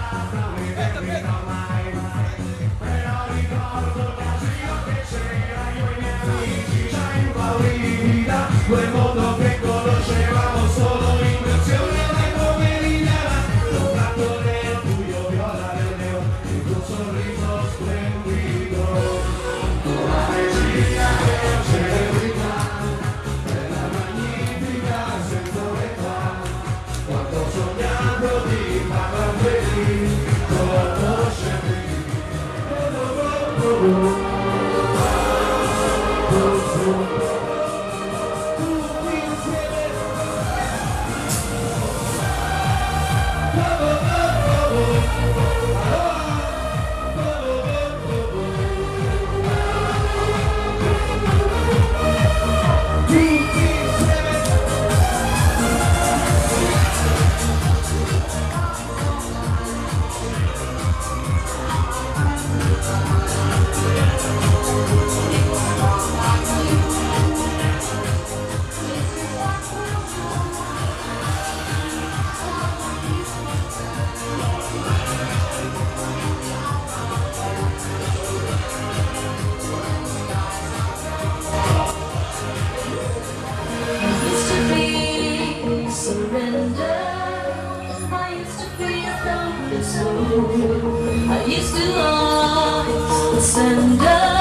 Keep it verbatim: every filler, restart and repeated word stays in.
non mi termino mai, però ricordo il casino che c'era, io e i miei amici già impauriti da quel mondo che conoscevamo solo in versione dai pomeridiana, un tratto nero, buio, viola del neo, il tuo sorriso splendido, la regia che celebrità, bella magnifica senza metà, quanto ho sognato di farla felice, conoscerti. I used to always surrender.